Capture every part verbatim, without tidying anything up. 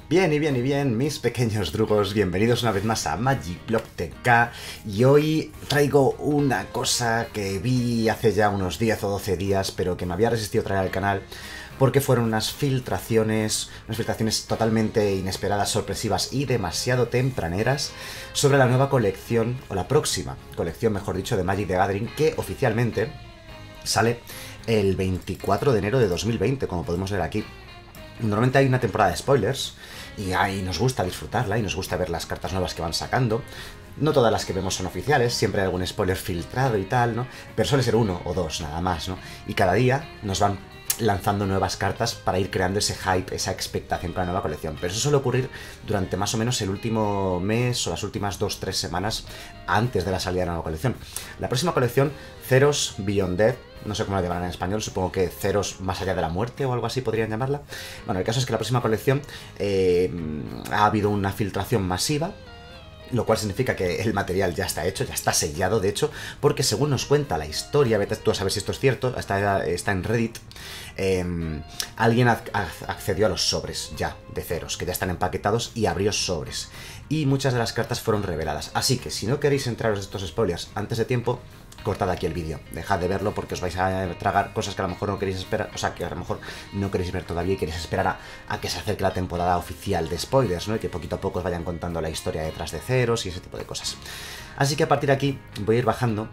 Bien y bien y bien, mis pequeños drugos, bienvenidos una vez más a Magic Block T K. Y hoy traigo una cosa que vi hace ya unos diez o doce días, pero que me había resistido traer al canal, porque fueron unas filtraciones, unas filtraciones totalmente inesperadas, sorpresivas y demasiado tempraneras sobre la nueva colección, o la próxima colección, mejor dicho, de Magic the Gathering, que oficialmente sale el veinticuatro de enero de dos mil veinte, como podemos ver aquí. Normalmente hay una temporada de spoilers y ahí nos gusta disfrutarla y nos gusta ver las cartas nuevas que van sacando. No todas las que vemos son oficiales, siempre hay algún spoiler filtrado y tal, ¿no? Pero suele ser uno o dos nada más, ¿no? Y cada día nos van lanzando nuevas cartas para ir creando ese hype, esa expectación con la nueva colección. Pero eso suele ocurrir durante más o menos el último mes o las últimas dos tres semanas antes de la salida de la nueva colección. La próxima colección, Zeros Beyond Death, no sé cómo la llamarán en español, supongo que Ceros más allá de la muerte o algo así podrían llamarla. Bueno, el caso es que la próxima colección eh, ha habido una filtración masiva, lo cual significa que el material ya está hecho, ya está sellado, de hecho, porque según nos cuenta la historia, vete tú a saber si esto es cierto, está, está en Reddit, eh, alguien accedió a los sobres ya de Ceros, que ya están empaquetados, y abrió sobres. Y muchas de las cartas fueron reveladas. Así que si no queréis entraros a estos spoilers antes de tiempo, cortad aquí el vídeo, dejad de verlo porque os vais a tragar cosas que a lo mejor no queréis esperar, o sea, que a lo mejor no queréis ver todavía y queréis esperar a, a que se acerque la temporada oficial de spoilers, ¿no? Y que poquito a poco os vayan contando la historia detrás de Ceros y ese tipo de cosas. Así que a partir de aquí voy a ir bajando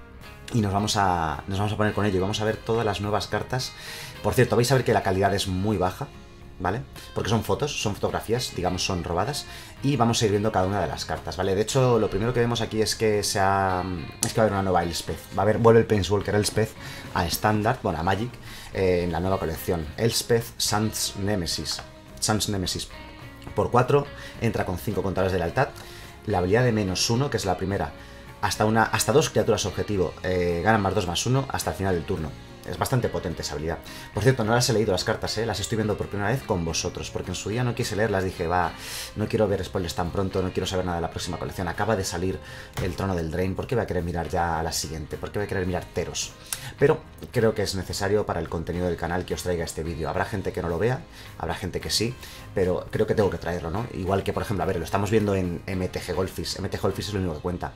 y nos vamos a, nos vamos a poner con ello y vamos a ver todas las nuevas cartas. Por cierto, vais a ver que la calidad es muy baja, ¿vale? Porque son fotos, son fotografías, digamos, son robadas, y vamos a ir viendo cada una de las cartas, ¿vale? De hecho, lo primero que vemos aquí es que se ha... es que va a haber una nueva Elspeth, va a haber, vuelve el Planeswalker Elspeth a Standard, bueno, a Magic, eh, en la nueva colección, Elspeth Sun's Nemesis, Sun's Nemesis, por cuatro, entra con cinco contadores de lealtad, la habilidad de menos uno, que es la primera, hasta, una, hasta dos criaturas objetivo, eh, ganan más dos más uno hasta el final del turno. Es bastante potente esa habilidad. Por cierto, no las he leído las cartas, ¿eh? Las estoy viendo por primera vez con vosotros, porque en su día no quise leerlas, dije, va, no quiero ver spoilers tan pronto, no quiero saber nada de la próxima colección, acaba de salir el Trono del Drain, ¿por qué voy a querer mirar ya a la siguiente? ¿Por qué voy a querer mirar Teros? Pero creo que es necesario para el contenido del canal que os traiga este vídeo. Habrá gente que no lo vea, habrá gente que sí, pero creo que tengo que traerlo, ¿no? Igual que, por ejemplo, a ver, lo estamos viendo en M T G Golfis, M T G Golfis es lo único que cuenta.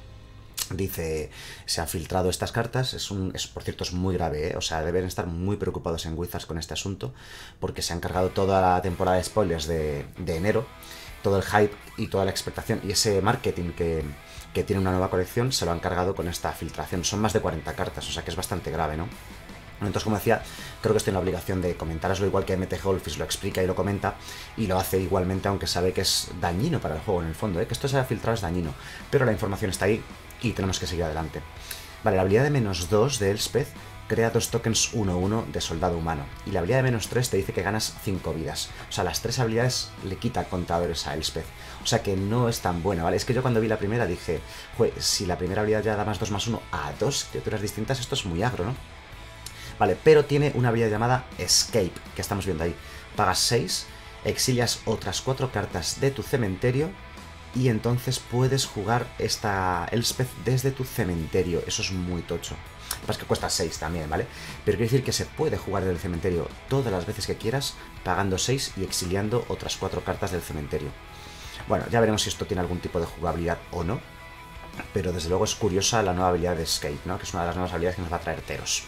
Dice, se han filtrado estas cartas, es un, es, por cierto es muy grave, ¿eh? O sea, deben estar muy preocupados en Wizards con este asunto, porque se han cargado toda la temporada de spoilers de, de enero, todo el hype y toda la expectación, y ese marketing que, que tiene una nueva colección se lo han cargado con esta filtración. Son más de cuarenta cartas, o sea que es bastante grave, ¿no? Entonces, como decía, creo que estoy en la obligación de comentaroslo, igual que M T G Golfis lo explica y lo comenta, y lo hace igualmente, aunque sabe que es dañino para el juego en el fondo, ¿eh? Que esto se haya filtrado es dañino, pero la información está ahí y tenemos que seguir adelante. Vale, la habilidad de menos dos de Elspeth crea dos tokens uno uno de soldado humano, y la habilidad de menos tres te dice que ganas cinco vidas. O sea, las tres habilidades le quitan contadores a Elspeth, o sea que no es tan buena, ¿vale? Es que yo cuando vi la primera dije, pues si la primera habilidad ya da más dos más uno a dos criaturas distintas, esto es muy agro, ¿no? Vale, pero tiene una habilidad llamada Escape, que estamos viendo ahí. Pagas seis, exilias otras cuatro cartas de tu cementerio, y entonces puedes jugar esta Elspeth desde tu cementerio. Eso es muy tocho. Lo que pasa es que cuesta seis también, ¿vale? Pero quiere decir que se puede jugar desde el cementerio todas las veces que quieras, pagando seis y exiliando otras cuatro cartas del cementerio. Bueno, ya veremos si esto tiene algún tipo de jugabilidad o no, pero desde luego es curiosa la nueva habilidad de Escape, ¿no? Que es una de las nuevas habilidades que nos va a traer Teros.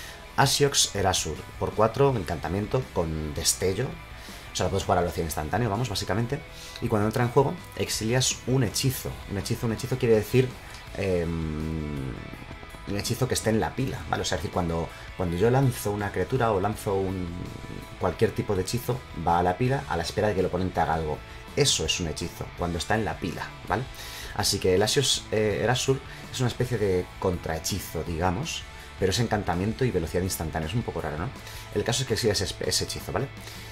Asiox Erasur, por cuatro, encantamiento con destello. O sea, lo puedes jugar a velocidad instantánea, vamos, básicamente. Y cuando entra en juego, exilias un hechizo. Un hechizo, un hechizo quiere decir eh, un hechizo que esté en la pila, ¿vale? O sea, es decir, cuando, cuando yo lanzo una criatura o lanzo un, cualquier tipo de hechizo, va a la pila a la espera de que el oponente haga algo. Eso es un hechizo, cuando está en la pila, ¿vale? Así que el Asiox eh, Erasur es una especie de contrahechizo, digamos, pero es encantamiento y velocidad instantánea. Es un poco raro, ¿no? El caso es que sí es ese hechizo, ¿vale?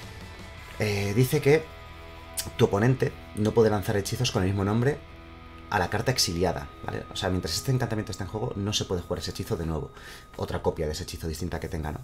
Eh, dice que tu oponente no puede lanzar hechizos con el mismo nombre a la carta exiliada, ¿vale? O sea, mientras este encantamiento esté en juego, no se puede jugar ese hechizo de nuevo. Otra copia de ese hechizo distinta que tenga, ¿no?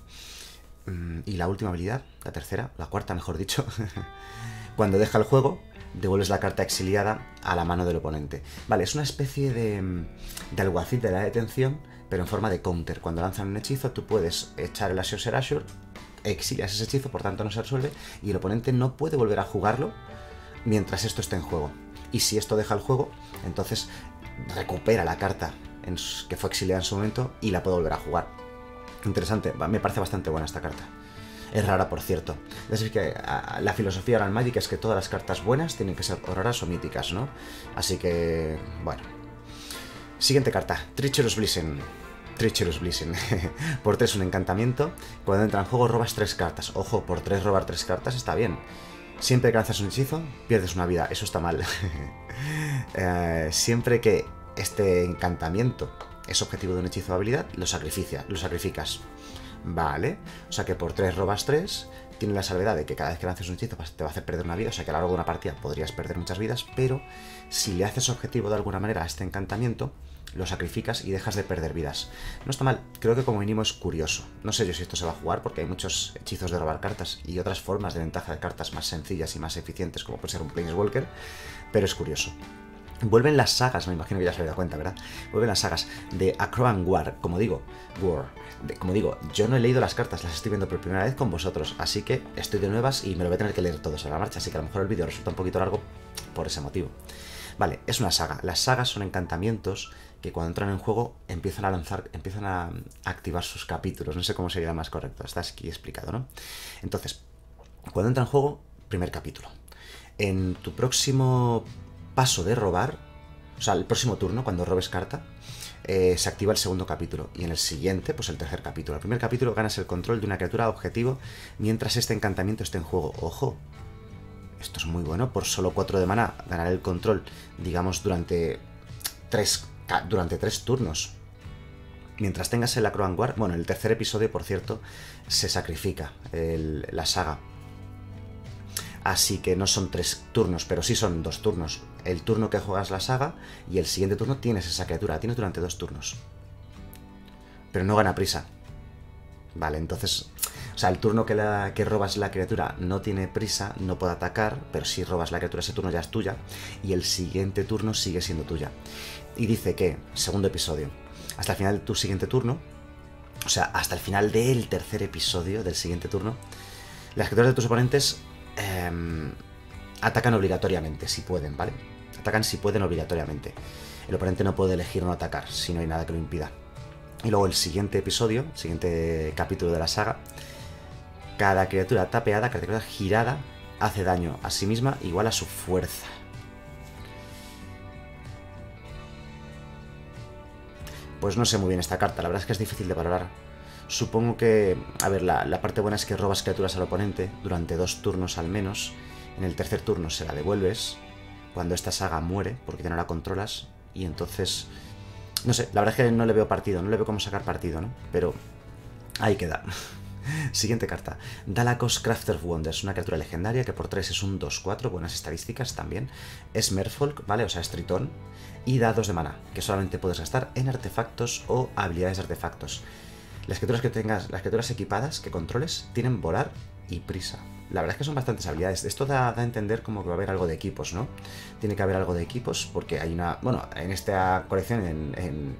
Y la última habilidad, la tercera, la cuarta, mejor dicho, cuando deja el juego, devuelves la carta exiliada a la mano del oponente. Vale, es una especie de, de alguacil de la detención, pero en forma de counter. Cuando lanzan un hechizo, tú puedes echar el Asiox Erasur, exilias ese hechizo, por tanto no se resuelve, y el oponente no puede volver a jugarlo mientras esto esté en juego. Y si esto deja el juego, entonces recupera la carta en su, que fue exiliada en su momento y la puedo volver a jugar. Interesante, me parece bastante buena esta carta. Es rara, por cierto. Es decir, que a, la filosofía de Aran Magic es que todas las cartas buenas tienen que ser o raras o míticas, ¿no? Así que, bueno. Siguiente carta, Treacherous Blessing. Treacherous Blessing. Por tres un encantamiento. Cuando entra en juego robas tres cartas. Ojo, por tres robar tres cartas está bien. Siempre que lanzas un hechizo, pierdes una vida. Eso está mal. eh, siempre que este encantamiento es objetivo de un hechizo de habilidad, lo sacrificia, lo sacrificas. Vale. O sea que por tres robas tres. Tiene la salvedad de que cada vez que lances un hechizo te va a hacer perder una vida. O sea que a lo largo de una partida podrías perder muchas vidas. Pero si le haces objetivo de alguna manera a este encantamiento, lo sacrificas y dejas de perder vidas. No está mal, creo que como mínimo es curioso. No sé yo si esto se va a jugar porque hay muchos hechizos de robar cartas y otras formas de ventaja de cartas más sencillas y más eficientes, como puede ser un Planeswalker, pero es curioso. Vuelven las sagas, me imagino que ya se habéis dado cuenta, ¿verdad? Vuelven las sagas de Acroban War, como digo, War. De, como digo, yo no he leído las cartas, las estoy viendo por primera vez con vosotros, así que estoy de nuevas y me lo voy a tener que leer todos a la marcha, así que a lo mejor el vídeo resulta un poquito largo por ese motivo. Vale, es una saga. Las sagas son encantamientos que cuando entran en juego empiezan a lanzar, empiezan a activar sus capítulos. No sé cómo sería más correcto, está aquí explicado, ¿no? Entonces, cuando entra en juego, primer capítulo. En tu próximo paso de robar, o sea, el próximo turno, cuando robes carta, eh, se activa el segundo capítulo. Y en el siguiente, pues el tercer capítulo. El primer capítulo ganas el control de una criatura objetivo mientras este encantamiento esté en juego. ¡Ojo! Esto es muy bueno. Por solo cuatro de mana ganar el control, digamos, durante tres durante tres turnos. Mientras tengas el Acroban War, bueno, en el tercer episodio, por cierto, se sacrifica el, la saga. Así que no son tres turnos, pero sí son dos turnos. El turno que juegas la saga y el siguiente turno tienes esa criatura, la tienes durante dos turnos. Pero no gana prisa. Vale, entonces, o sea, el turno que, la, que robas la criatura no tiene prisa, no puede atacar, pero si robas la criatura ese turno ya es tuya, y el siguiente turno sigue siendo tuya. Y dice que, segundo episodio, hasta el final de tu siguiente turno, o sea, hasta el final del tercer episodio del siguiente turno, las criaturas de tus oponentes eh, atacan obligatoriamente, si pueden, ¿vale? Atacan si pueden obligatoriamente. El oponente no puede elegir no atacar, si no hay nada que lo impida. Y luego el siguiente episodio, el siguiente capítulo de la saga, cada criatura tapeada, cada criatura girada, hace daño a sí misma igual a su fuerza. Pues no sé muy bien esta carta, la verdad es que es difícil de valorar. Supongo que, a ver, la, la parte buena es que robas criaturas al oponente durante dos turnos al menos. En el tercer turno se la devuelves cuando esta saga muere, porque ya no la controlas, y entonces... No sé, la verdad es que no le veo partido, no le veo cómo sacar partido, ¿no? Pero ahí queda. Siguiente carta. Dalakos Crafter of Wonders, una criatura legendaria que por tres es un dos cuatro, buenas estadísticas también. Es Merfolk, ¿vale? O sea, es tritón. Y da dos de mana, que solamente puedes gastar en artefactos o habilidades de artefactos. Las criaturas que tengas, las criaturas equipadas que controles, tienen volar y prisa. La verdad es que son bastantes habilidades. Esto da, da a entender como que va a haber algo de equipos, ¿no? Tiene que haber algo de equipos porque hay una... Bueno, en esta colección, en, en,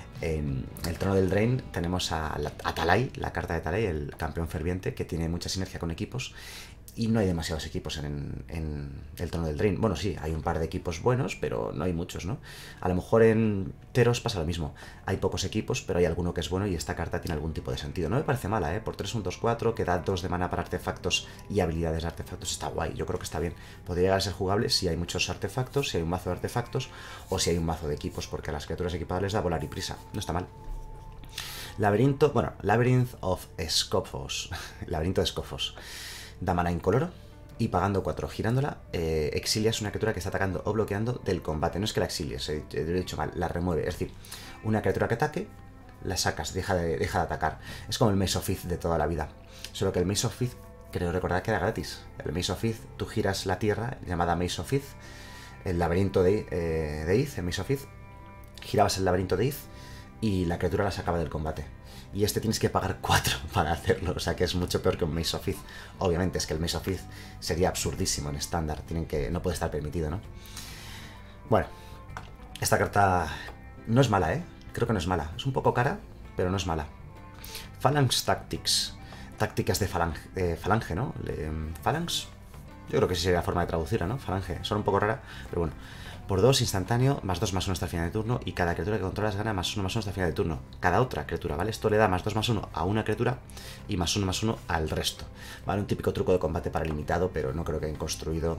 en el Trono del Drain, tenemos a, a Talai, la carta de Talai, el campeón ferviente, que tiene mucha sinergia con equipos. Y no hay demasiados equipos en, en el Trono del Drain. Bueno, sí, hay un par de equipos buenos, pero no hay muchos, ¿no? A lo mejor en Teros pasa lo mismo. Hay pocos equipos, pero hay alguno que es bueno y esta carta tiene algún tipo de sentido. No me parece mala, ¿eh? Por tres un dos cuatro, que da dos de mana para artefactos y habilidades de artefactos, está guay. Yo creo que está bien. Podría llegar a ser jugable si hay muchos artefactos, si hay un mazo de artefactos o si hay un mazo de equipos, porque a las criaturas equipadas les da volar y prisa. No está mal. Laberinto, bueno, Labyrinth of Scophos. Laberinto de Scophos. Da mana incoloro y pagando cuatro. Girándola, eh, exilias una criatura que está atacando o bloqueando del combate. No es que la exilies, eh, lo he dicho mal, la remueve. Es decir, una criatura que ataque, la sacas, deja de, deja de atacar. Es como el Maze of Ith de toda la vida. Solo que el Maze of Ith, creo recordar que era gratis. El Maze of Ith, tú giras la tierra, llamada Maze of Ith, el laberinto de, eh, de Ith, el Maze of Ith, girabas el laberinto de Ith y la criatura la sacaba del combate. Y este tienes que pagar cuatro para hacerlo, o sea que es mucho peor que un Maze of Ith. Obviamente es que el Maze of Ith sería absurdísimo en estándar, tienen que, no puede estar permitido, ¿no? Bueno, esta carta no es mala, ¿eh? Creo que no es mala, es un poco cara, pero no es mala. Phalanx Tactics, tácticas de falange, eh, falange ¿no? Le, Phalanx, Yo creo que sí sería la forma de traducirla, ¿no? Falange. Son un poco rara, pero bueno. Por dos, instantáneo, más dos más uno hasta el final de turno. Y cada criatura que controlas gana más uno más uno hasta el final de turno. Cada otra criatura, ¿vale? Esto le da más dos más uno a una criatura y más uno más uno al resto. Vale, un típico truco de combate para limitado, pero no creo que hayan construido...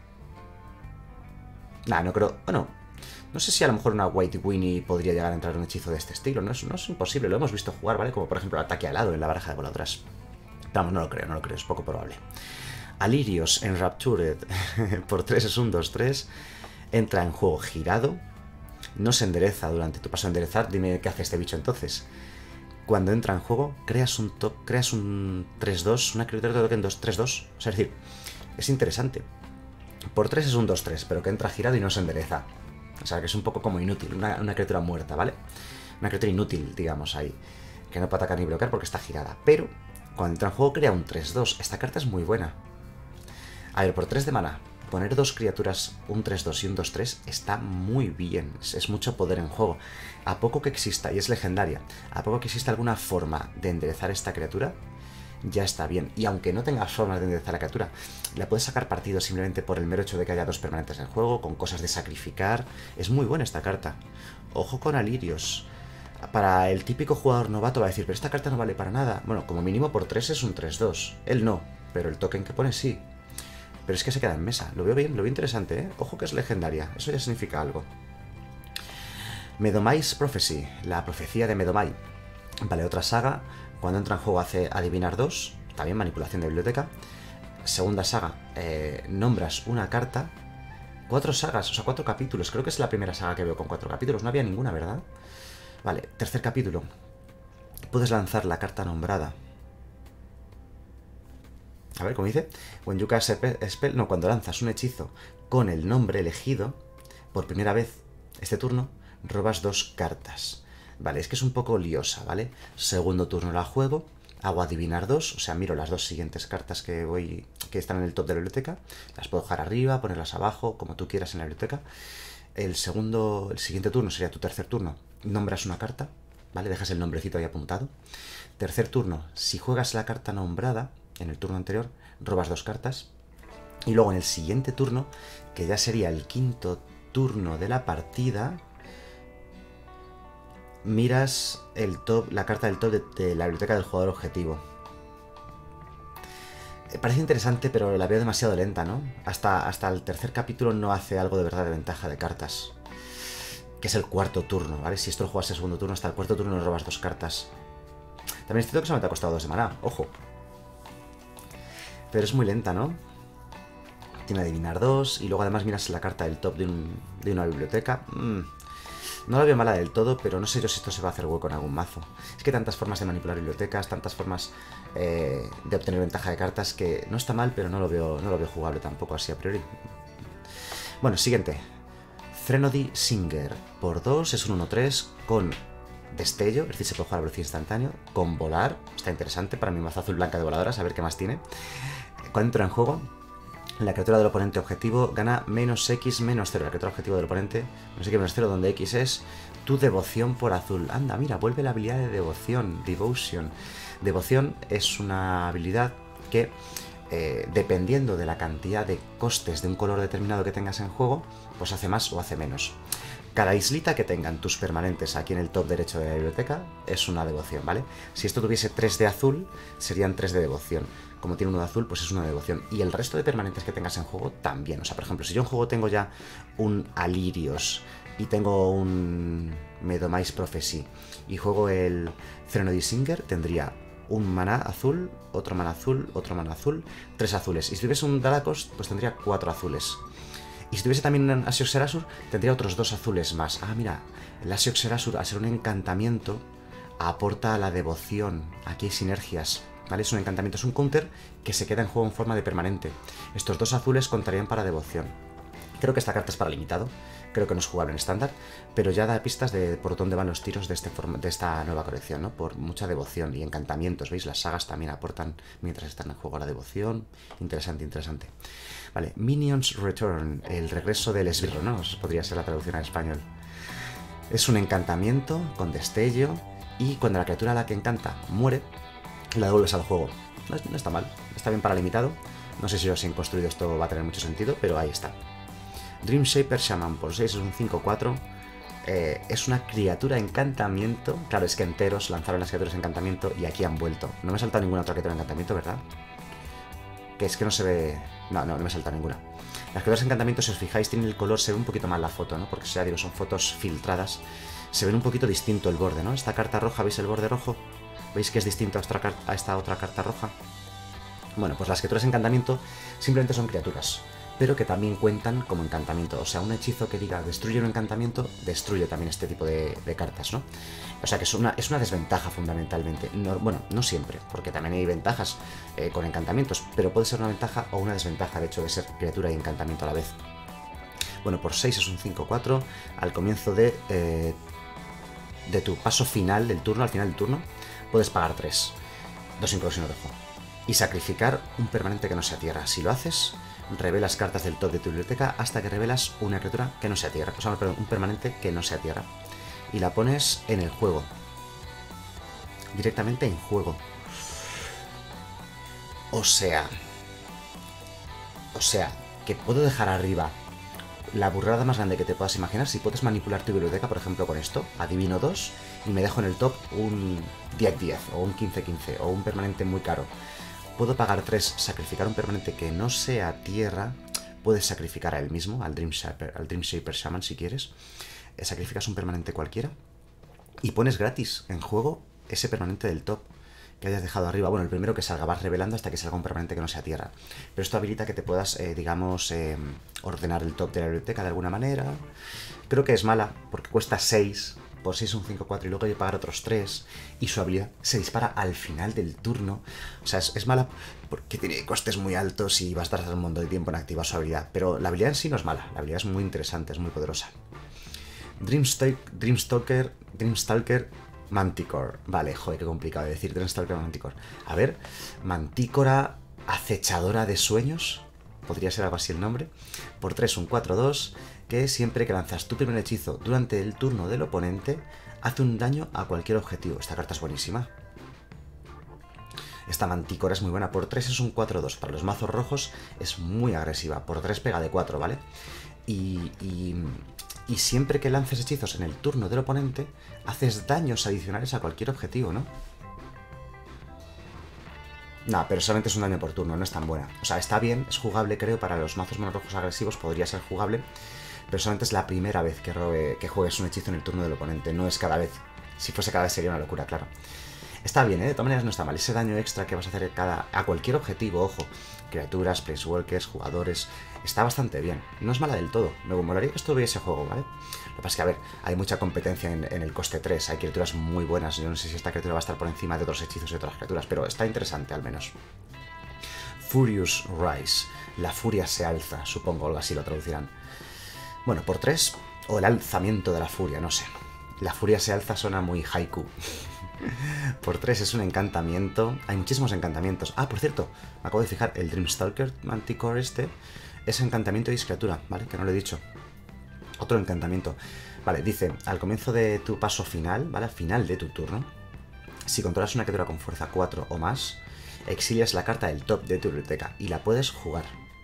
Nah, no creo... Bueno, no sé si a lo mejor una White Winnie podría llegar a entrar un hechizo de este estilo. No es, no es imposible, lo hemos visto jugar, ¿vale? Como por ejemplo el ataque alado en la baraja de voladoras. Vamos, no lo creo, no lo creo, es poco probable. Alirios Enraptured por tres es un dos tres. Entra en juego girado. No se endereza durante tu paso a enderezar. Dime qué hace este bicho entonces. Cuando entra en juego, creas un top, creas un tres dos, una criatura de token dos tres dos. O sea, es decir, es interesante. Por tres es un dos tres, pero que entra girado y no se endereza. O sea, que es un poco como inútil. Una, una criatura muerta, ¿vale? Una criatura inútil, digamos, ahí. Que no puede atacar ni bloquear porque está girada. Pero cuando entra en juego, crea un tres dos. Esta carta es muy buena. A ver, por tres de mana, poner dos criaturas, un tres dos y un dos tres, está muy bien. Es, es mucho poder en juego. A poco que exista, y es legendaria, a poco que exista alguna forma de enderezar esta criatura, ya está bien. Y aunque no tengas formas de enderezar la criatura, la puedes sacar partido simplemente por el mero hecho de que haya dos permanentes en juego, con cosas de sacrificar. Es muy buena esta carta. Ojo con Alirios. Para el típico jugador novato va a decir, pero esta carta no vale para nada. Bueno, como mínimo por tres es un tres dos. Él no, pero el token que pone sí. Pero es que se queda en mesa. Lo veo bien, lo veo interesante, ¿eh? Ojo que es legendaria. Eso ya significa algo. Medomai's Prophecy. La profecía de Medomai. Vale, otra saga. Cuando entra en juego hace adivinar dos. También manipulación de biblioteca. Segunda saga. Eh, nombras una carta. Cuatro sagas, o sea, cuatro capítulos. Creo que es la primera saga que veo con cuatro capítulos. No había ninguna, ¿verdad? Vale, tercer capítulo. Puedes lanzar la carta nombrada. A ver, ¿cómo dice? When you cast a spell, no, cuando lanzas un hechizo con el nombre elegido, por primera vez este turno, robas dos cartas. Vale, es que es un poco liosa, ¿vale? Segundo turno la juego, hago adivinar dos, o sea, miro las dos siguientes cartas que voy, que están en el top de la biblioteca, las puedo dejar arriba, ponerlas abajo, como tú quieras en la biblioteca. El segundo, el siguiente turno sería tu tercer turno, nombras una carta, ¿vale? Dejas el nombrecito ahí apuntado. Tercer turno, si juegas la carta nombrada en el turno anterior, robas dos cartas. Y luego en el siguiente turno, que ya sería el quinto turno de la partida, miras el top, la carta del top de, de la biblioteca del jugador objetivo. Parece interesante, pero la veo demasiado lenta, ¿no? Hasta, hasta el tercer capítulo no hace algo de verdad de ventaja de cartas. Que es el cuarto turno, ¿vale? Si esto lo juegas el segundo turno, hasta el cuarto turno robas dos cartas. También es cierto que solamente ha costado dos de maná, ojo. Pero es muy lenta, ¿no? Tiene adivinar dos. Y luego además miras la carta del top de, un, de una biblioteca. Mm, no la veo mala del todo, pero no sé yo si esto se va a hacer hueco en algún mazo. Es que hay tantas formas de manipular bibliotecas, tantas formas eh, de obtener ventaja de cartas, que no está mal, pero no lo veo, no lo veo jugable tampoco así a priori. Bueno, siguiente. Threnody Singer. Por dos es un uno tres con destello, es decir, se puede jugar a velocidad instantáneo, con volar. Está interesante para mi mazo azul blanca de voladoras, a ver qué más tiene. Cuando entra en juego, la criatura del oponente objetivo gana menos X menos cero. La criatura objetivo del oponente, menos X menos cero, donde X es tu devoción por azul. Anda, mira, vuelve la habilidad de devoción, devotion. Devoción es una habilidad que, eh, dependiendo de la cantidad de costes de un color determinado que tengas en juego, pues hace más o hace menos. Cada islita que tengan tus permanentes aquí en el top derecho de la biblioteca es una devoción, ¿vale? Si esto tuviese tres de azul, serían tres de devoción. Como tiene uno de azul, pues es una devoción. Y el resto de permanentes que tengas en juego también. O sea, por ejemplo, si yo en juego tengo ya un Alirios y tengo un Medomai's Prophecy y juego el Threnody Singer, tendría un maná azul, otro maná azul, otro maná azul, tres azules. Y si tuviese un Dalakos, pues tendría cuatro azules. Y si tuviese también un Asioxerasur, tendría otros dos azules más. Ah, mira, el Asioxerasur, al ser un encantamiento, aporta a la devoción. Aquí hay sinergias, ¿vale? Es un encantamiento, es un counter que se queda en juego en forma de permanente. Estos dos azules contarían para devoción. Creo que esta carta es para limitado, creo que no es jugable en estándar, pero ya da pistas de por dónde van los tiros de, este forma, de esta nueva colección, ¿no? Por mucha devoción y encantamientos, ¿veis? Las sagas también aportan mientras están en juego la devoción. Interesante, interesante. Vale, Minions Return, el regreso del esbirro, ¿no? Eso podría ser la traducción al español. Es un encantamiento con destello y cuando la criatura a la que encanta muere, la devuelves al juego. No, no está mal, está bien para limitado. No sé si os he construido esto va a tener mucho sentido, pero ahí está. Dream Shaper Shaman por seis es un cinco cuatro. Eh, es una criatura encantamiento. Claro, es que enteros lanzaron las criaturas encantamiento y aquí han vuelto. No me ha saltado ninguna otra criatura encantamiento, ¿verdad? Que es que no se ve... No, no, no me ha saltado ninguna. Las criaturas encantamiento, si os fijáis, tienen el color, se ve un poquito mal la foto, ¿no? Porque ya digo, son fotos filtradas. Se ven un poquito distinto el borde, ¿no? Esta carta roja, ¿veis el borde rojo? ¿Veis que es distinto a esta, a esta otra carta roja? Bueno, pues las criaturas encantamiento simplemente son criaturas, pero que también cuentan como encantamiento. O sea, un hechizo que diga destruye un encantamiento, destruye también este tipo de, de cartas, ¿no? O sea que es una, es una desventaja fundamentalmente. No, bueno, no siempre, porque también hay ventajas eh, con encantamientos, pero puede ser una ventaja o una desventaja el hecho de ser criatura y encantamiento a la vez. Bueno, por seis es un cinco cuatro. Al comienzo de, eh, de tu paso final del turno, al final del turno, puedes pagar tres. Dos incursiones de juego. Y sacrificar un permanente que no sea tierra. Si lo haces, revelas cartas del top de tu biblioteca hasta que revelas una criatura que no sea tierra. O sea, perdón, un permanente que no sea tierra. Y la pones en el juego. Directamente en juego. O sea... O sea, que puedo dejar arriba la burrada más grande que te puedas imaginar. Si puedes manipular tu biblioteca, por ejemplo, con esto. Adivino dos y me dejo en el top un diez diez o un quince quince o un permanente muy caro. Puedo pagar tres, sacrificar un permanente que no sea tierra. Puedes sacrificar a él mismo, al Dream Shaper, al Dream Shaper Shaman si quieres. Eh, sacrificas un permanente cualquiera y pones gratis en juego ese permanente del top que hayas dejado arriba. Bueno, el primero que salga, vas revelando hasta que salga un permanente que no sea tierra. Pero esto habilita que te puedas, eh, digamos, eh, ordenar el top de la biblioteca de alguna manera. Creo que es mala porque cuesta seis. Por seis un cinco cuatro y luego hay que pagar otros tres. Y su habilidad se dispara al final del turno. O sea, es, es mala porque tiene costes muy altos y vas a tardar un montón de tiempo en activar su habilidad. Pero la habilidad en sí no es mala. La habilidad es muy interesante, es muy poderosa. Dreamstalker, Dreamstalker, Dreamstalker Manticore. Vale, joder, qué complicado de decir. Dreamstalker Manticore. A ver, Mantícora acechadora de sueños. Podría ser algo así el nombre. Por tres, un cuatro dos. Que siempre que lanzas tu primer hechizo durante el turno del oponente, hace un daño a cualquier objetivo. Esta carta es buenísima. Esta Mantícora es muy buena. Por tres es un cuatro dos. Para los mazos rojos es muy agresiva. Por tres pega de cuatro, ¿vale? Y, y, y siempre que lances hechizos en el turno del oponente, haces daños adicionales a cualquier objetivo, ¿no? No, pero solamente es un daño por turno, no es tan buena. O sea, está bien, es jugable, creo, para los mazos mono rojos agresivos podría ser jugable. Pero solamente es la primera vez que, robe, que juegues un hechizo en el turno del oponente. No es cada vez. Si fuese cada vez sería una locura, claro. Está bien, ¿eh? De todas maneras no está mal. Ese daño extra que vas a hacer cada, a cualquier objetivo, ojo. Criaturas, placewalkers, jugadores. Está bastante bien. No es mala del todo. Me molaría que esto tuviese juego, ¿vale? Lo que pasa es que, a ver, hay mucha competencia en, en el coste tres. Hay criaturas muy buenas. Yo no sé si esta criatura va a estar por encima de otros hechizos y otras criaturas, pero está interesante al menos. Furious Rise. La furia se alza, supongo, algo así lo traducirán. Bueno, por tres, o el alzamiento de la furia, no sé. La furia se alza suena muy haiku. Por tres es un encantamiento. Hay muchísimos encantamientos. Ah, por cierto, me acabo de fijar, el Dreamstalker Manticore este es encantamiento y es criatura, ¿vale? Que no lo he dicho. Otro encantamiento. Vale, dice, al comienzo de tu paso final, ¿vale? Al final de tu turno, si controlas una criatura con fuerza cuatro o más, exilias la carta del top de tu biblioteca y la puedes jugar.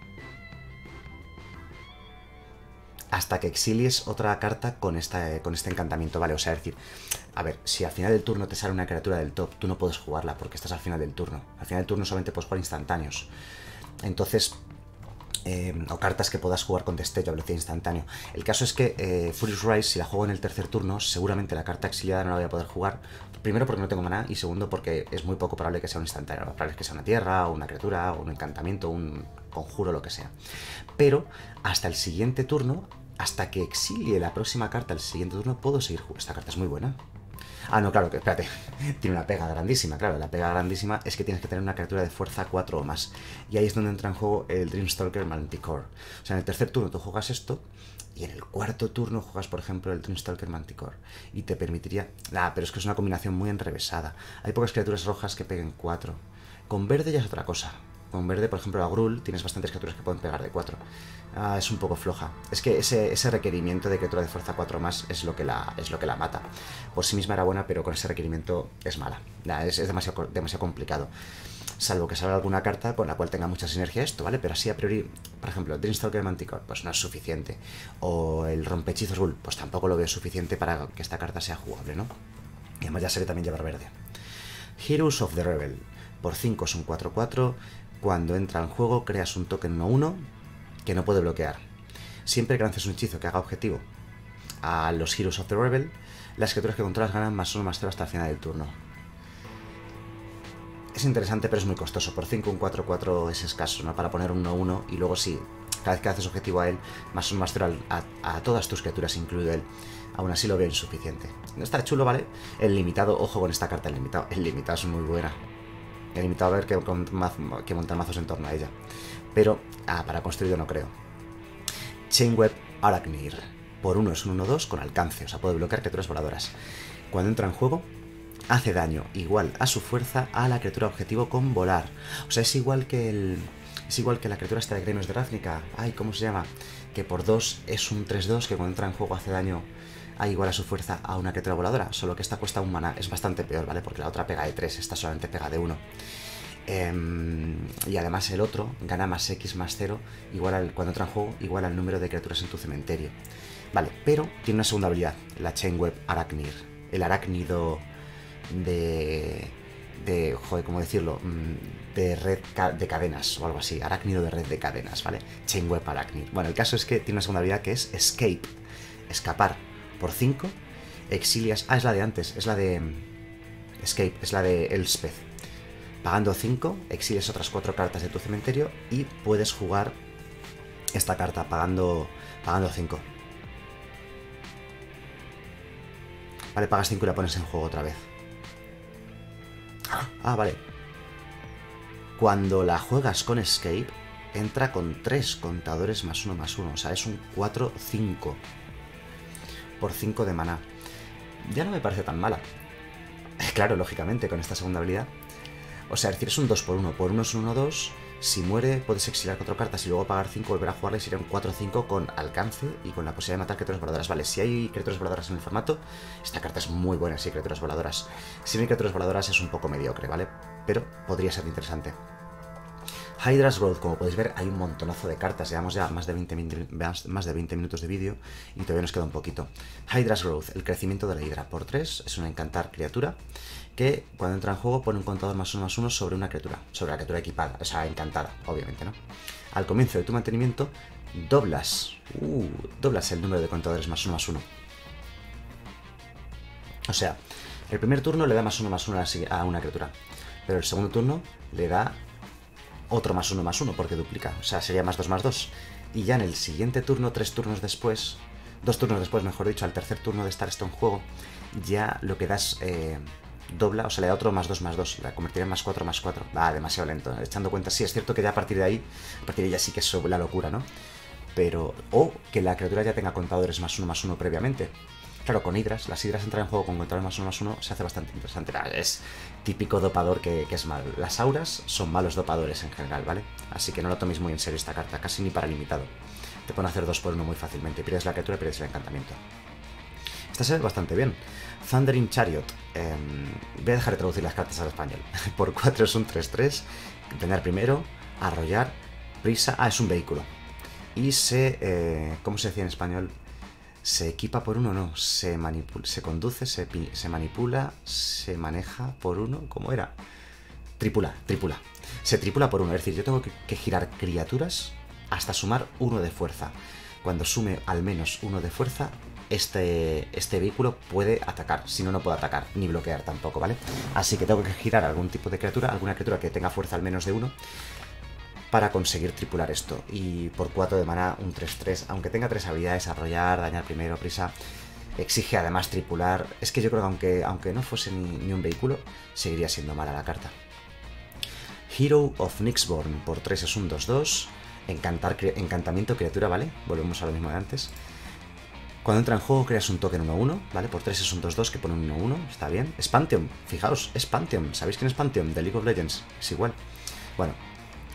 Hasta que exilies otra carta con, esta, con este encantamiento, ¿vale? O sea, es decir, a ver, si al final del turno te sale una criatura del top, tú no puedes jugarla porque estás al final del turno. Al final del turno solamente puedes jugar instantáneos. Entonces, eh, o cartas que puedas jugar con destello a velocidad instantáneo. El caso es que eh, Furious Rise, si la juego en el tercer turno, seguramente la carta exiliada no la voy a poder jugar. Primero porque no tengo maná y segundo porque es muy poco probable que sea un instantáneo. Lo probable es que sea una tierra, o una criatura, o un encantamiento, un conjuro, lo que sea. Pero hasta el siguiente turno, hasta que exilie la próxima carta el siguiente turno, puedo seguir jugando. Esta carta es muy buena. Ah, no, claro, que espérate. Tiene una pega grandísima, claro. La pega grandísima es que tienes que tener una criatura de fuerza cuatro o más. Y ahí es donde entra en juego el Dreamstalker Manticore. O sea, en el tercer turno tú juegas esto y en el cuarto turno juegas, por ejemplo, el Dreamstalker Manticore. Y te permitiría... Ah, pero es que es una combinación muy enrevesada. Hay pocas criaturas rojas que peguen cuatro. Con verde ya es otra cosa. con verde, por ejemplo, a Gruul tienes bastantes criaturas que pueden pegar de cuatro. Ah, es un poco floja. Es que ese, ese requerimiento de criatura de fuerza cuatro más es lo que la, es lo que la mata. Por sí misma era buena, pero con ese requerimiento es mala. Nah, es es demasiado, demasiado complicado. Salvo que salga alguna carta con la cual tenga mucha sinergia esto, ¿vale? Pero así a priori, por ejemplo, Dreamstalker Manticore, pues no es suficiente. O el Rompehechizos Gruul, pues tampoco lo veo suficiente para que esta carta sea jugable, ¿no? Y además ya se ve también llevar verde. Heroes of the Rebel. Por cinco es un cuatro cuatro. Cuando entra en juego creas un token uno uno que no puede bloquear. Siempre que lances un hechizo que haga objetivo a los Heroes of the Rebel, las criaturas que controlas ganan más uno más cero hasta el final del turno. Es interesante, pero es muy costoso. Por cinco un cuatro cuatro es escaso, ¿no? Para poner un uno uno y luego sí, cada vez que haces objetivo a él, más uno más cero a, a todas tus criaturas, incluido él. Aún así lo veo insuficiente. No está chulo, ¿vale? El limitado, ojo con esta carta, el limitado. El limitado es muy buena. El limitado va a haber que, que montar mazos en torno a ella. Pero, ah, para construirlo no creo. Chainweb Arachnir. Por uno es un uno dos con alcance, o sea, puede bloquear criaturas voladoras. Cuando entra en juego, hace daño igual a su fuerza a la criatura objetivo con volar. O sea, es igual que el... Es igual que la criatura esta de Gremios de Ravnica. Ay, ¿cómo se llama? Que por dos es un tres dos, que cuando entra en juego hace daño a igual a su fuerza a una criatura voladora. Solo que esta cuesta un mana. Es bastante peor, ¿vale? Porque la otra pega de tres, esta solamente pega de uno. Eh, y además el otro gana más X más cero, igual al, cuando entra en juego, igual al número de criaturas en tu cementerio. Vale, pero tiene una segunda habilidad, la Chainweb Arachnir. El arácnido de... de, joder, ¿cómo decirlo? De red de cadenas o algo así. Arácnido de red de cadenas, ¿vale? Chainweb Arachnir. Bueno, el caso es que tiene una segunda habilidad que es Escape. Escapar. Por cinco, exilias... Ah, es la de antes, es la de... Escape, es la de Elspeth. Pagando cinco, exilias otras cuatro cartas de tu cementerio y puedes jugar esta carta pagando pagando cinco. Vale, pagas cinco y la pones en juego otra vez. Ah, vale. Cuando la juegas con Escape, entra con tres contadores más uno más uno. O sea, es un cuatro cinco. Por cinco de maná. Ya no me parece tan mala. Claro, lógicamente, con esta segunda habilidad. O sea, es decir, es un dos por uno. Por uno es un uno dos. Si muere, puedes exiliar cuatro cartas y luego pagar cinco, volver a jugarla y sería un cuatro cinco con alcance y con la posibilidad de matar criaturas voladoras. Vale, si hay criaturas voladoras en el formato, esta carta es muy buena, si hay criaturas voladoras. Si no hay criaturas voladoras es un poco mediocre, ¿vale? Pero podría ser interesante. Hydra's Growth, como podéis ver, hay un montonazo de cartas. Llevamos ya más de veinte, más de veinte minutos de vídeo y todavía nos queda un poquito. Hydra's Growth, el crecimiento de la hidra. Por tres, es una encantar criatura que cuando entra en juego pone un contador más uno más uno sobre una criatura, sobre la criatura equipada, o sea, encantada, obviamente, ¿no? Al comienzo de tu mantenimiento, doblas, uh, doblas el número de contadores más uno más uno. O sea, el primer turno le da más uno más uno a una criatura, pero el segundo turno le da otro más uno más uno porque duplica, o sea, sería más dos más dos. Y ya en el siguiente turno, tres turnos después, dos turnos después, mejor dicho, al tercer turno de estar esto en juego, ya lo que das eh, dobla, o sea, le da otro más dos más dos, la convertiría en más cuatro más cuatro. Va, demasiado lento, echando cuenta, sí, es cierto que ya a partir de ahí, a partir de ahí ya sí que es la locura, ¿no? Pero, o que la criatura ya tenga contadores más uno más uno previamente. Claro, con hidras, las hidras entran en juego con contadores más uno más uno, se hace bastante interesante. Es típico dopador que, que es malo. Las auras son malos dopadores en general, ¿vale? Así que no lo toméis muy en serio esta carta, casi ni para limitado. Te pone a hacer dos por uno muy fácilmente. Pierdes la criatura y pierdes el encantamiento. Esta se ve bastante bien. Thundering Chariot. Eh, voy a dejar de traducir las cartas al español. Por cuatro es un tres tres. Tener primero, arrollar, prisa. Ah, es un vehículo. Y se... Eh, ¿Cómo se decía en español? Se equipa por uno, no. Se manipula, se conduce, se, se manipula, se maneja por uno. ¿Cómo era? Tripula, tripula. Se tripula por uno. Es decir, yo tengo que, que girar criaturas hasta sumar uno de fuerza. Cuando sume al menos uno de fuerza, este, este vehículo puede atacar. Si no, no puede atacar, ni bloquear tampoco, ¿vale? Así que tengo que girar algún tipo de criatura, alguna criatura que tenga fuerza al menos de uno, para conseguir tripular esto. Y por cuatro de maná, un tres tres, aunque tenga tres habilidades, arrollar, dañar primero, prisa, exige además tripular. Es que yo creo que aunque, aunque no fuese ni, ni un vehículo, seguiría siendo mala la carta. Hero of Nyxborn, por tres es un dos dos, encantar, encantamiento criatura, ¿vale? Volvemos a lo mismo de antes. Cuando entra en juego creas un token uno uno, ¿vale? Por tres es un dos dos que pone un uno uno, está bien. Es Pantheon, fijaos, es Pantheon. ¿Sabéis quién es Pantheon? De League of Legends, es igual. Bueno,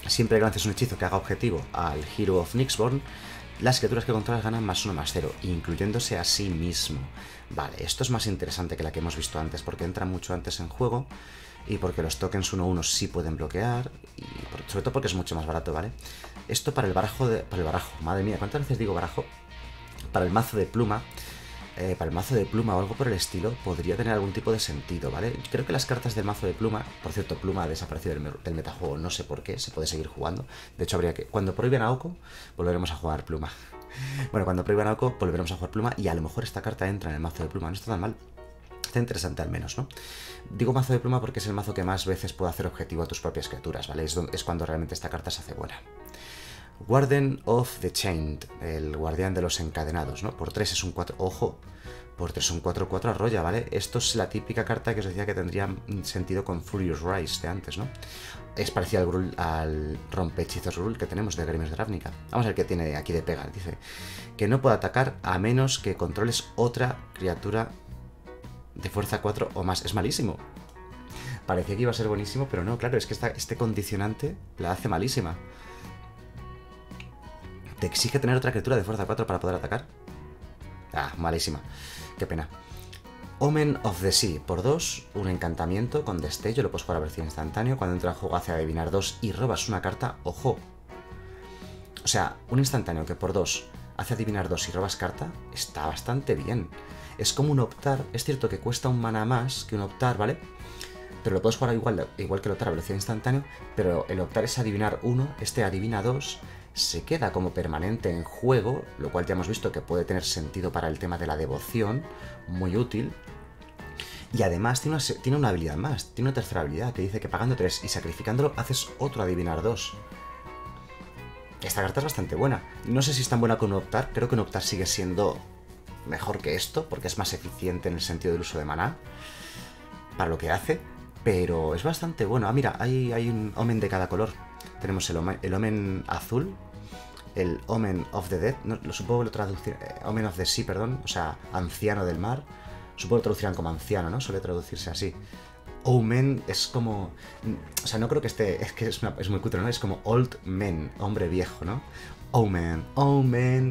Siempre que lances un hechizo que haga objetivo al Hero of Nyxborn, las criaturas que controlas ganan más uno más cero, incluyéndose a sí mismo. Vale, esto es más interesante que la que hemos visto antes, porque entra mucho antes en juego y porque los tokens uno uno sí pueden bloquear, y por, sobre todo porque es mucho más barato, ¿vale? Esto para el barajo, de, para el barajo, madre mía, ¿cuántas veces digo barajo? Para el mazo de pluma, eh, para el mazo de pluma o algo por el estilo, podría tener algún tipo de sentido, ¿vale? Creo que las cartas del mazo de pluma, por cierto, pluma ha desaparecido del, del metajuego, no sé por qué, se puede seguir jugando. De hecho, habría que, cuando prohíben a Oko, volveremos a jugar pluma. Bueno, cuando prohíban a Oko, volveremos a jugar pluma, y a lo mejor esta carta entra en el mazo de pluma, no está tan mal. Está interesante al menos, ¿no? Digo mazo de pluma porque es el mazo que más veces puede hacer objetivo a tus propias criaturas, ¿vale? Es, donde, es cuando realmente esta carta se hace buena. Warden of the Chained, el guardián de los encadenados, ¿no? Por tres es un cuatro, ojo, por tres es un cuatro cuatro arrolla, ¿vale? Esto es la típica carta que os decía que tendría sentido con Furious Rise de antes, ¿no? Es parecido al, Grul, al rompehechizos Grul que tenemos de Gremio de Ravnica. Vamos a ver qué tiene aquí de pega. Dice que no puede atacar a menos que controles otra criatura de fuerza cuatro o más. Es malísimo. Parecía que iba a ser buenísimo, pero no, claro, es que esta, este condicionante la hace malísima. ¿Te exige tener otra criatura de fuerza cuatro para poder atacar? Ah, malísima. Qué pena. Omen of the Sea. Por dos, un encantamiento con destello. Lo puedes jugar a versión instantáneo. Cuando entra en juego hace adivinar dos y robas una carta. ¡Ojo! O sea, un instantáneo que por dos hace adivinar dos y robas carta está bastante bien. Es como un optar. Es cierto que cuesta un mana más que un optar, ¿vale? Pero lo puedes jugar igual, igual que el optar a velocidad instantánea. Pero el optar es adivinar uno. Este adivina dos. Se queda como permanente en juego, lo cual ya hemos visto que puede tener sentido para el tema de la devoción, muy útil. Y además tiene una, tiene una habilidad más, tiene una tercera habilidad que dice que pagando tres y sacrificándolo haces otro adivinar dos. Esta carta es bastante buena. No sé si es tan buena con un optar, creo que un optar sigue siendo mejor que esto, porque es más eficiente en el sentido del uso de maná, para lo que hace, pero es bastante bueno. Ah, mira, hay, hay un omen de cada color. Tenemos el omen, el omen azul, el Omen of the Dead, no, lo supongo que lo traducir, eh, Omen of the Sea, perdón, o sea, anciano del mar, supongo que lo traducirán como anciano, ¿no? Suele traducirse así. Omen es como, o sea, no creo que esté, es que es, una, es muy cutre, ¿no? Es como Old Man, hombre viejo, ¿no? Omen, Omen.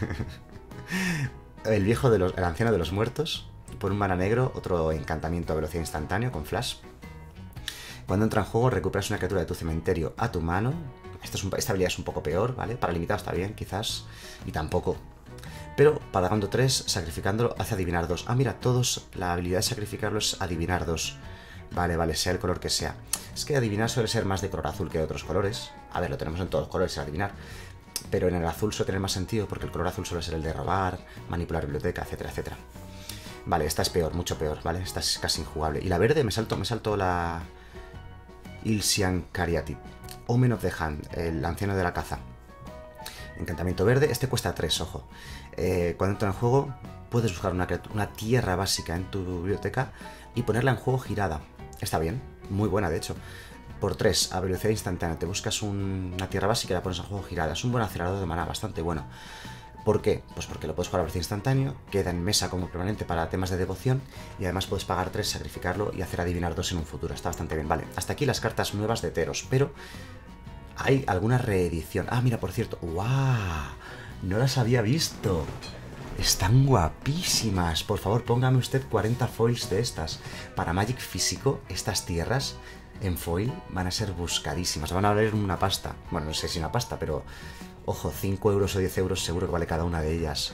El viejo de los, el anciano de los muertos, por un mana negro, otro encantamiento a velocidad instantánea con flash. Cuando entra en juego, recuperas una criatura de tu cementerio a tu mano. Esto es un, esta habilidad es un poco peor, ¿vale? Para limitado está bien, quizás. Y tampoco. Pero pagando tres, sacrificándolo, hace adivinar dos. Ah, mira, todos, la habilidad de sacrificarlo es adivinar dos. Vale, vale, sea el color que sea. Es que adivinar suele ser más de color azul que de otros colores. A ver, lo tenemos en todos los colores, el adivinar. Pero en el azul suele tener más sentido porque el color azul suele ser el de robar, manipular biblioteca, etcétera, etcétera. Vale, esta es peor, mucho peor, ¿vale? Esta es casi injugable. Y la verde, me salto, me salto la... Ilsian Cariatid. Omen of the Hand, el anciano de la caza. Encantamiento verde, este cuesta tres, ojo. Eh, cuando entra en juego, puedes buscar una, una tierra básica en tu biblioteca y ponerla en juego girada. Está bien, muy buena de hecho. Por tres, a velocidad instantánea, te buscas un, una tierra básica y la pones en juego girada. Es un buen acelerador de maná, bastante bueno. ¿Por qué? Pues porque lo puedes jugar a velocidad instantánea, queda en mesa como permanente para temas de devoción y además puedes pagar tres, sacrificarlo y hacer adivinar dos en un futuro. Está bastante bien, vale. Hasta aquí las cartas nuevas de Teros, pero hay alguna reedición. Ah, mira, por cierto, ¡guau! No las había visto. Están guapísimas. Por favor, póngame usted cuarenta foils de estas. Para Magic físico, estas tierras en foil van a ser buscadísimas. Van a valer una pasta. Bueno, no sé si una pasta, pero... Ojo, cinco euros o diez euros seguro que vale cada una de ellas.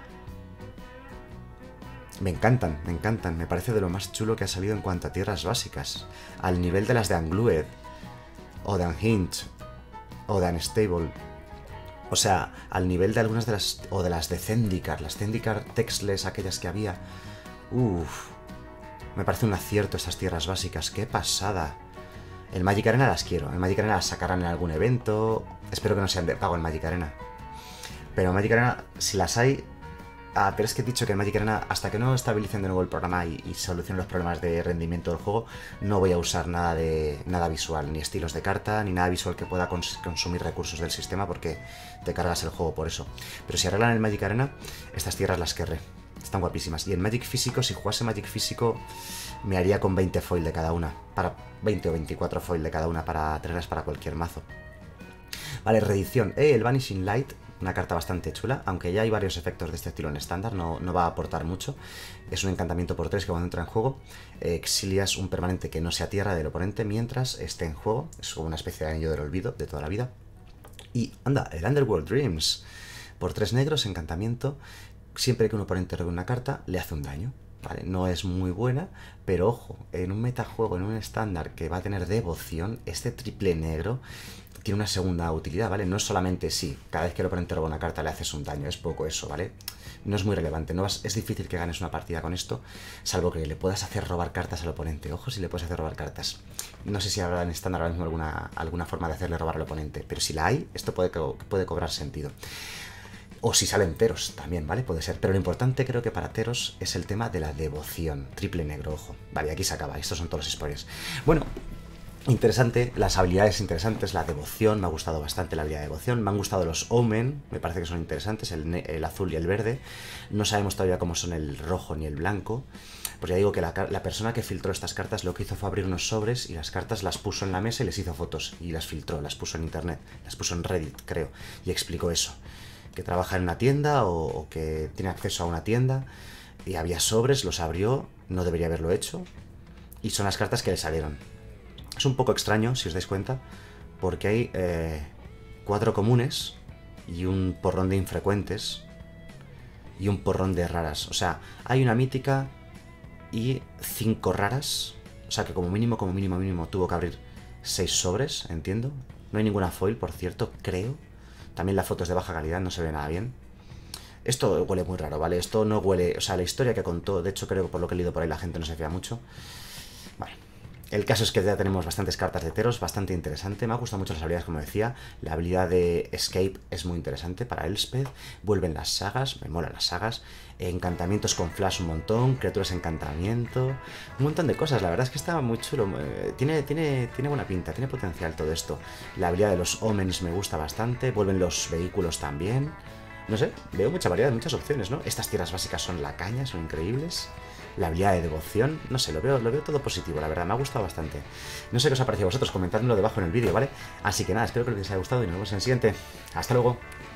Me encantan, me encantan. Me parece de lo más chulo que ha salido en cuanto a tierras básicas. Al nivel de las de Unglued, o de Unhinged, o de Unstable. O sea, al nivel de algunas de las... O de las de Zendikar. Las Zendikar Textless, aquellas que había. Uff. Me parece un acierto estas tierras básicas. ¡Qué pasada! El Magic Arena las quiero. El Magic Arena las sacarán en algún evento. Espero que no sean de pago en Magic Arena. Pero en Magic Arena, si las hay... Ah, pero es que he dicho que en Magic Arena, hasta que no estabilicen de nuevo el programa y, y solucionen los problemas de rendimiento del juego, no voy a usar nada de nada visual, ni estilos de carta, ni nada visual que pueda cons consumir recursos del sistema, porque te cargas el juego por eso. Pero si arreglan el Magic Arena, estas tierras las querré. Están guapísimas. Y en Magic físico, si jugase Magic físico, me haría con veinte foil de cada una. Para veinte o veinticuatro foil de cada una para tenerlas para cualquier mazo. Vale, reedición. Eh, el Vanishing Light, una carta bastante chula, aunque ya hay varios efectos de este estilo en estándar, no, no va a aportar mucho. Es un encantamiento por tres que cuando entra en juego eh, exilias un permanente que no sea tierra del oponente mientras esté en juego. Es como una especie de anillo del olvido de toda la vida. Y anda, el Underworld Dreams. Por tres negros, encantamiento. Siempre que un oponente robe una carta, le hace un daño. Vale, no es muy buena, pero ojo, en un metajuego, en un estándar que va a tener devoción, este triple negro tiene una segunda utilidad, ¿vale? No es solamente sí, cada vez que el oponente roba una carta le haces un daño, es poco eso, ¿vale? No es muy relevante, no vas, es difícil que ganes una partida con esto, salvo que le puedas hacer robar cartas al oponente. Ojo si le puedes hacer robar cartas. No sé si habrá en estándar ahora mismo alguna, alguna forma de hacerle robar al oponente, pero si la hay, esto puede, puede cobrar sentido. O si salen Teros también, ¿vale? Puede ser. Pero lo importante creo que para Teros es el tema de la devoción. Triple negro, ojo. Vale, aquí se acaba. Estos son todos los spoilers. Bueno, interesante. Las habilidades interesantes. La devoción. Me ha gustado bastante la habilidad de devoción. Me han gustado los Omen. Me parece que son interesantes. El, el azul y el verde. No sabemos todavía cómo son el rojo ni el blanco. Pues ya digo que la, la persona que filtró estas cartas lo que hizo fue abrir unos sobres y las cartas las puso en la mesa y les hizo fotos. Y las filtró. Las puso en internet. Las puso en Reddit, creo. Y explicó eso. Que trabaja en una tienda o, o que tiene acceso a una tienda y había sobres, los abrió, no debería haberlo hecho y son las cartas que le salieron. Es un poco extraño, si os dais cuenta, porque hay eh, cuatro comunes y un porrón de infrecuentes y un porrón de raras. O sea, hay una mítica y cinco raras, o sea que como mínimo, como mínimo, mínimo tuvo que abrir seis sobres, entiendo. No hay ninguna foil, por cierto, creo. También la foto es de baja calidad, no se ve nada bien. Esto huele muy raro, ¿vale? Esto no huele... O sea, la historia que contó, de hecho creo que por lo que he leído por ahí la gente no se fía mucho. Vale. El caso es que ya tenemos bastantes cartas de Teros, bastante interesante. Me ha gustado mucho las habilidades, como decía. La habilidad de Escape es muy interesante para Elspeth. Vuelven las sagas, me molan las sagas. Encantamientos con Flash un montón. Criaturas encantamiento. Un montón de cosas. La verdad es que está muy chulo. Tiene, tiene, tiene buena pinta, tiene potencial todo esto. La habilidad de los Omens me gusta bastante. Vuelven los vehículos también. No sé, veo mucha variedad, muchas opciones, ¿no? Estas tierras básicas son la caña, son increíbles. La habilidad de devoción, no sé, lo veo, lo veo todo positivo, la verdad, me ha gustado bastante. No sé qué os ha parecido a vosotros, comentádmelo debajo en el vídeo, ¿vale? Así que nada, espero que os haya gustado y nos vemos en el siguiente. Hasta luego.